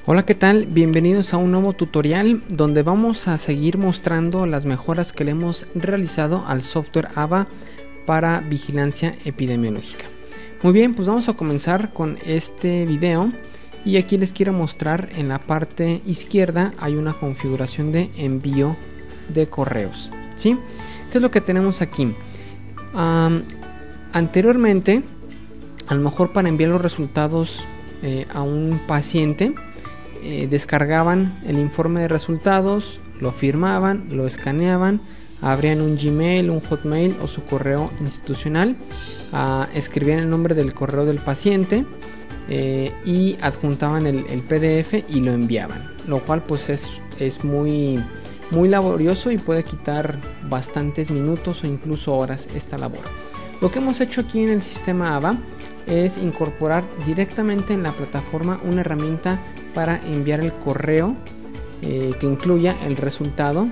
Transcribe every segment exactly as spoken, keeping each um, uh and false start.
Hola, ¿qué tal? Bienvenidos a un nuevo tutorial donde vamos a seguir mostrando las mejoras que le hemos realizado al software A B A para vigilancia epidemiológica. Muy bien, pues vamos a comenzar con este video y aquí les quiero mostrar en la parte izquierda hay una configuración de envío de correos, ¿sí? ¿Qué es lo que tenemos aquí? Um, anteriormente, a lo mejor para enviar los resultados eh, a un paciente, Eh, descargaban el informe de resultados, lo firmaban, lo escaneaban, abrían un Gmail, un Hotmail o su correo institucional, uh, escribían el nombre del correo del paciente eh, y adjuntaban el, el P D F y lo enviaban, lo cual pues es, es muy, muy laborioso y puede quitar bastantes minutos o incluso horas esta labor. Lo que hemos hecho aquí en el sistema A B A es incorporar directamente en la plataforma una herramienta para enviar el correo eh, que incluya el resultado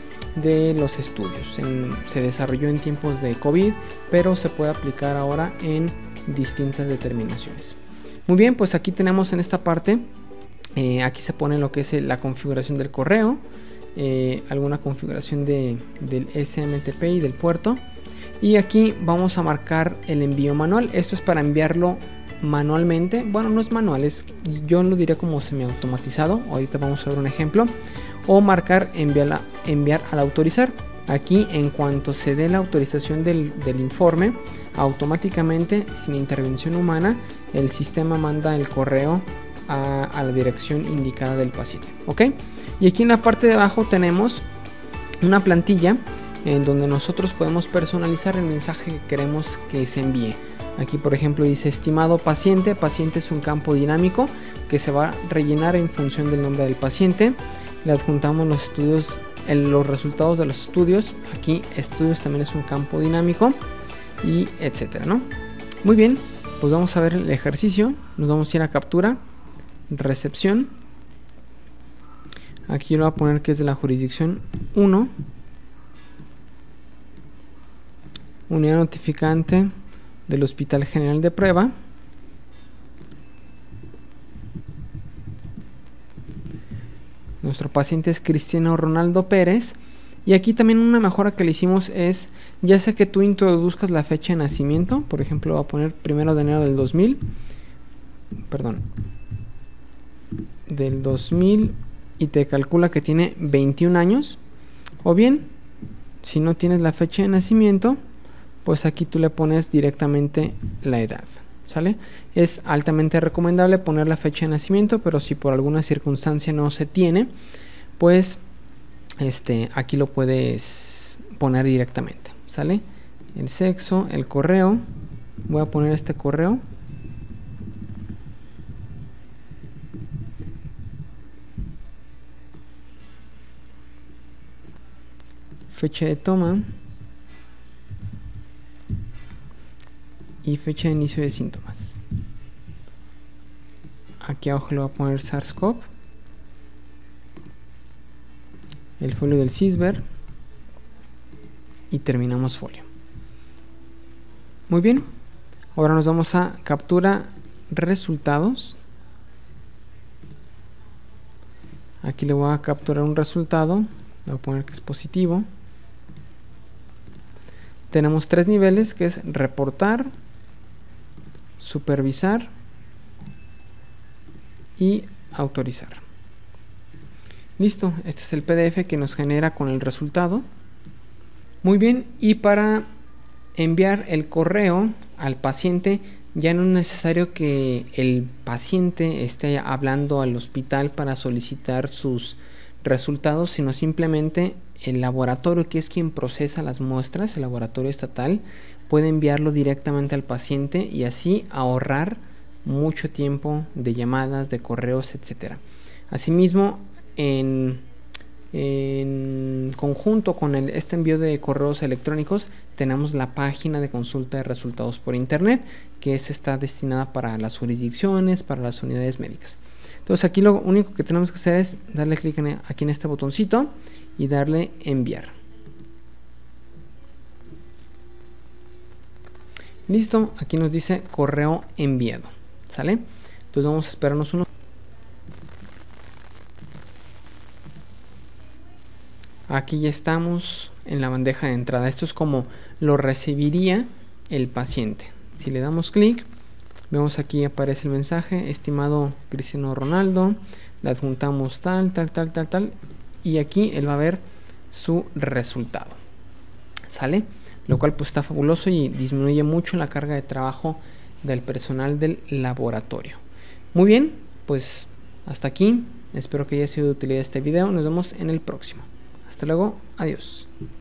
de los estudios. En, se desarrolló en tiempos de COVID, pero se puede aplicar ahora en distintas determinaciones. Muy bien, pues aquí tenemos en esta parte, eh, aquí se pone lo que es la configuración del correo, eh, alguna configuración de, del S M T P y del puerto. Y aquí vamos a marcar el envío manual. Esto es para enviarlo manualmente. Bueno, no es manual, es, yo lo diría como semiautomatizado. Ahorita vamos a ver un ejemplo. O marcar enviar, enviar al autorizar. Aquí, en cuanto se dé la autorización del, del informe, automáticamente, sin intervención humana, el sistema manda el correo a, a la dirección indicada del paciente. ¿Ok? Y aquí en la parte de abajo tenemos una plantilla en donde nosotros podemos personalizar el mensaje que queremos que se envíe. Aquí, por ejemplo, dice estimado paciente. Paciente es un campo dinámico que se va a rellenar en función del nombre del paciente. Le adjuntamos los estudios, el, los resultados de los estudios. Aquí estudios también es un campo dinámico y etcétera, ¿no? Muy bien, pues vamos a ver el ejercicio. Nos vamos a ir a captura, recepción. Aquí lo voy a poner que es de la jurisdicción uno. Unidad notificante del Hospital General de Prueba. Nuestro paciente es Cristiano Ronaldo Pérez. Y aquí también una mejora que le hicimos es, ya sea que tú introduzcas la fecha de nacimiento, por ejemplo, voy a poner primero de enero del dos mil, perdón, del dos mil, y te calcula que tiene veintiún años, o bien, si no tienes la fecha de nacimiento, pues aquí tú le pones directamente la edad, ¿sale? Es altamente recomendable poner la fecha de nacimiento, pero si por alguna circunstancia no se tiene, pues este, aquí lo puedes poner directamente, ¿sale? El sexo, el correo, voy a poner este correo. Fecha de toma. Y fecha de inicio de síntomas. Aquí abajo le voy a poner SARS-CoV, el folio del CISBER y terminamos folio. Muy bien, ahora nos vamos a captura resultados. Aquí le voy a capturar un resultado, le voy a poner que es positivo. Tenemos tres niveles, que es reportar, supervisar y autorizar. Listo, este es el P D F que nos genera con el resultado. Muy bien, y para enviar el correo al paciente ya no es necesario que el paciente esté hablando al hospital para solicitar sus resultados, sino simplemente el laboratorio, que es quien procesa las muestras, el laboratorio estatal, puede enviarlo directamente al paciente y así ahorrar mucho tiempo de llamadas, de correos, etcétera. Asimismo, en, en conjunto con el, este envío de correos electrónicos, tenemos la página de consulta de resultados por internet, que es, está destinada para las jurisdicciones, para las unidades médicas. Entonces aquí lo único que tenemos que hacer es darle clic en, aquí en este botoncito y darle enviar. Listo, aquí nos dice correo enviado, ¿sale? Entonces vamos a esperarnos unos Aquí ya estamos en la bandeja de entrada. Esto es como lo recibiría el paciente. Si le damos clic, vemos aquí aparece el mensaje: estimado Cristiano Ronaldo, le adjuntamos tal, tal, tal, tal, tal, y aquí él va a ver su resultado. ¿Sale? Lo cual pues está fabuloso y disminuye mucho la carga de trabajo del personal del laboratorio. Muy bien, pues hasta aquí. Espero que haya sido de utilidad este video. Nos vemos en el próximo. Hasta luego. Adiós.